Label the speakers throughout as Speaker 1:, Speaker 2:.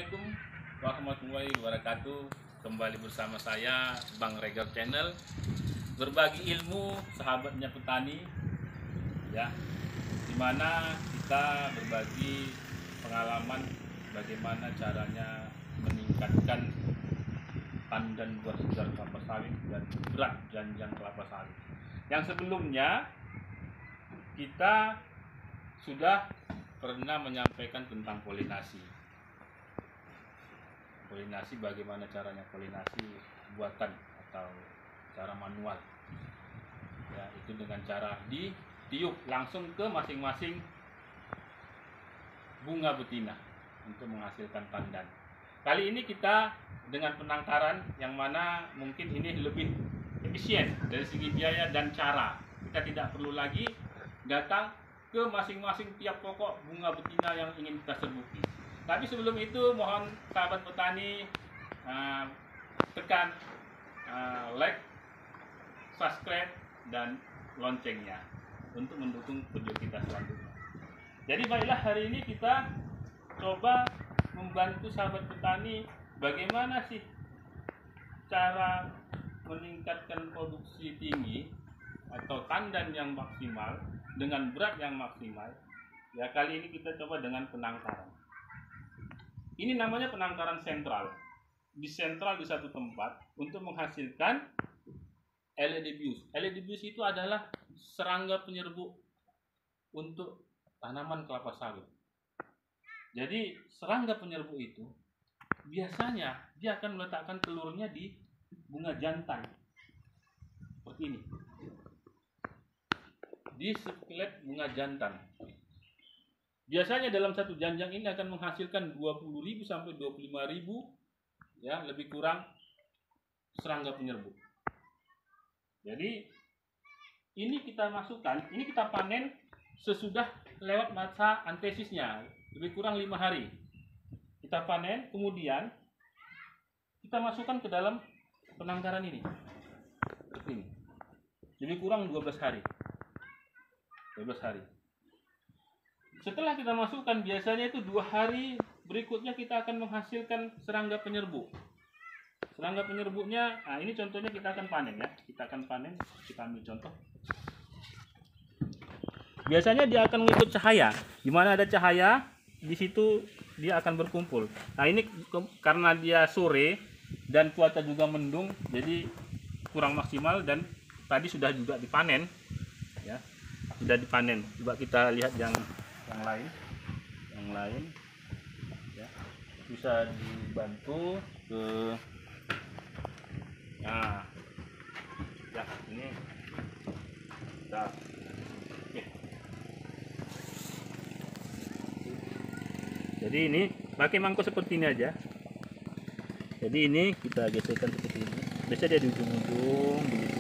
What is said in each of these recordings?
Speaker 1: Assalamualaikum warahmatullahi wabarakatuh. Kembali bersama saya Bang Regar Channel, berbagi ilmu sahabatnya petani ya, dimana kita berbagi pengalaman bagaimana caranya meningkatkan tandan buah segar kelapa sawit dan berat janjang kelapa sawit. Yang sebelumnya kita sudah pernah menyampaikan tentang polinasi. Polinasi, bagaimana caranya polinasi buatan atau cara manual. Ya, itu dengan cara ditiup langsung ke masing-masing bunga betina untuk menghasilkan tandan. Kali ini kita dengan penangkaran yang mana mungkin ini lebih efisien dari segi biaya dan cara. Kita tidak perlu lagi datang ke masing-masing tiap pokok bunga betina yang ingin kita serbuki. Tapi sebelum itu mohon sahabat petani tekan like, subscribe, dan loncengnya untuk mendukung video kita selanjutnya. Jadi baiklah, hari ini kita coba membantu sahabat petani bagaimana sih cara meningkatkan produksi tinggi atau tandan yang maksimal dengan berat yang maksimal. Ya, kali ini kita coba dengan penangkaran. Ini namanya penangkaran sentral. Sentral di satu tempat untuk menghasilkan LED bius. LED bius itu adalah serangga penyerbuk untuk tanaman kelapa sawit. Jadi serangga penyerbuk itu biasanya dia akan meletakkan telurnya di bunga jantan seperti ini, di sekulet bunga jantan. Biasanya dalam satu janjang ini akan menghasilkan 20.000 sampai 25.000 ya, lebih kurang serangga penyerbuk. Jadi ini kita masukkan, ini kita panen sesudah lewat masa antesisnya, lebih kurang 5 hari. Kita panen, kemudian kita masukkan ke dalam penangkaran ini. Seperti ini. Lebih kurang 12 hari. 12 hari. Setelah kita masukkan, biasanya itu 2 hari berikutnya kita akan menghasilkan serangga penyerbuk. Serangga penyerbuknya, nah ini contohnya kita akan panen ya. Kita akan panen, kita ambil contoh. Biasanya dia akan mengikut cahaya. Di mana ada cahaya, di situ dia akan berkumpul. Nah ini karena dia sore dan cuaca juga mendung, jadi kurang maksimal dan tadi sudah juga dipanen. Ya, sudah dipanen. Coba kita lihat yang lain ya, bisa dibantu ke nah ya, ini kita oke. Jadi ini pakai mangkok seperti ini aja. Jadi ini kita geserkan seperti ini, biasanya dia di ujung-ujung begitu.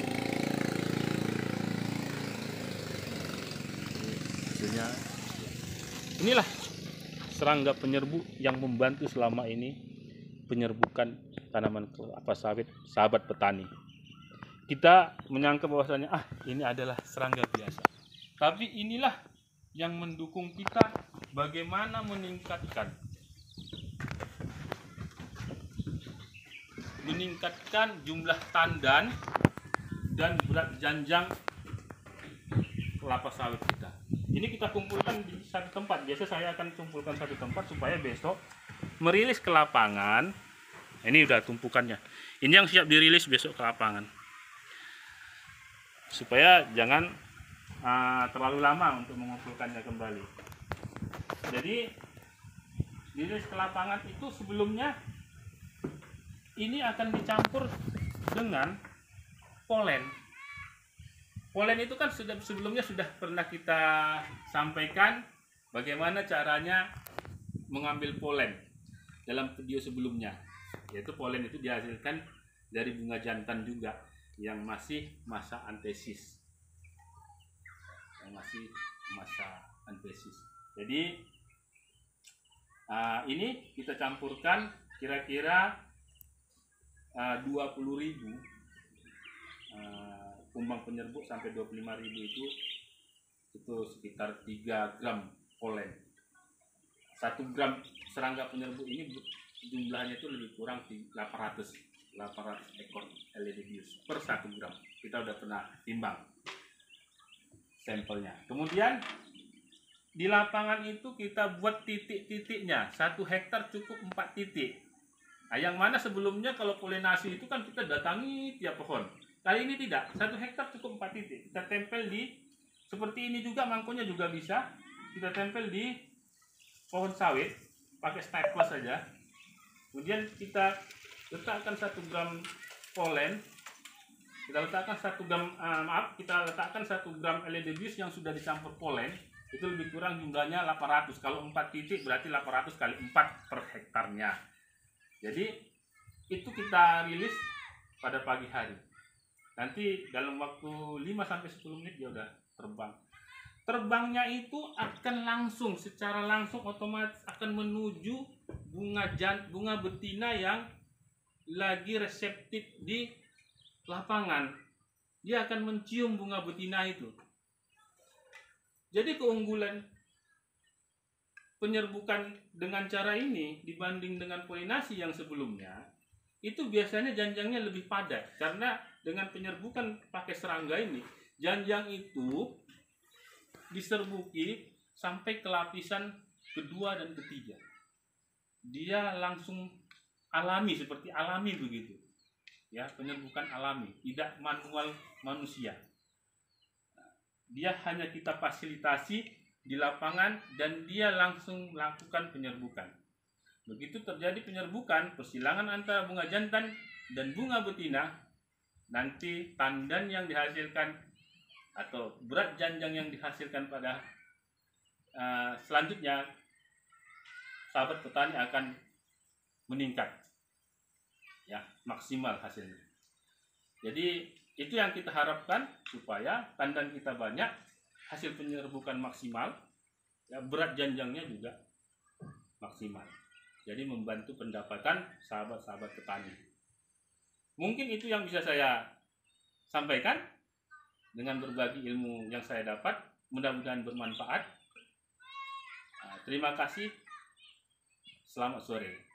Speaker 1: Hasilnya inilah serangga penyerbuk yang membantu selama ini penyerbukan tanaman kelapa sawit sahabat petani. Kita menyangka bahwasanya ini adalah serangga biasa. Tapi inilah yang mendukung kita bagaimana meningkatkan jumlah tandan dan berat janjang kelapa sawit kita. Ini kita kumpulkan di satu tempat. Biasa saya akan kumpulkan satu tempat supaya besok merilis ke lapangan. Ini udah tumpukannya. Ini yang siap dirilis besok ke lapangan. Supaya jangan terlalu lama untuk mengumpulkannya kembali. Jadi dirilis ke lapangan itu sebelumnya ini akan dicampur dengan polen. Polen itu kan sebelumnya sudah pernah kita sampaikan bagaimana caranya mengambil polen dalam video sebelumnya. Yaitu polen itu dihasilkan dari bunga jantan juga yang masih masa antesis. Jadi ini kita campurkan kira-kira 20.000 kumbang penyerbuk sampai 25.000 itu sekitar 3 gram polen. 1 gram serangga penyerbuk ini jumlahnya itu lebih kurang 800 ekor LED bius per 1 gram. Kita udah pernah timbang sampelnya. Kemudian di lapangan itu kita buat titik-titiknya. 1 hektar cukup 4 titik. Nah, yang mana sebelumnya kalau polinasi itu kan kita datangi tiap pohon. Kali ini tidak. 1 hektar cukup 4 titik. Kita tempel di seperti ini juga, mangkoknya juga bisa. Kita tempel di pohon sawit pakai staples saja. Kemudian kita letakkan 1 gram polen. Kita letakkan 1 gram kita letakkan 1 gram LED bius yang sudah dicampur polen. Itu lebih kurang jumlahnya 800. Kalau 4 titik berarti 800 kali 4 per hektarnya. Jadi itu kita rilis pada pagi hari. Nanti dalam waktu 5-10 menit dia udah terbang. Terbangnya itu akan langsung, secara langsung otomatis akan menuju bunga betina yang lagi reseptif di lapangan. Dia akan mencium bunga betina itu. Jadi keunggulan penyerbukan dengan cara ini dibanding dengan polinasi yang sebelumnya, itu biasanya janjangnya lebih padat. Karena dengan penyerbukan pakai serangga ini, janjang itu diserbuki sampai ke lapisan kedua dan ketiga. Dia langsung alami, seperti alami begitu. Ya, penyerbukan alami, tidak manual manusia. Dia hanya kita fasilitasi di lapangan dan dia langsung melakukan penyerbukan. Begitu terjadi penyerbukan, persilangan antara bunga jantan dan bunga betina, nanti tandan yang dihasilkan atau berat janjang yang dihasilkan pada selanjutnya, sahabat petani akan meningkat, ya, maksimal hasilnya. Jadi itu yang kita harapkan, supaya tandan kita banyak, hasil penyerbukan maksimal, ya, berat janjangnya juga maksimal. Jadi membantu pendapatan sahabat-sahabat petani. Mungkin itu yang bisa saya sampaikan dengan berbagi ilmu yang saya dapat. Mudah-mudahan bermanfaat. Terima kasih. Selamat sore.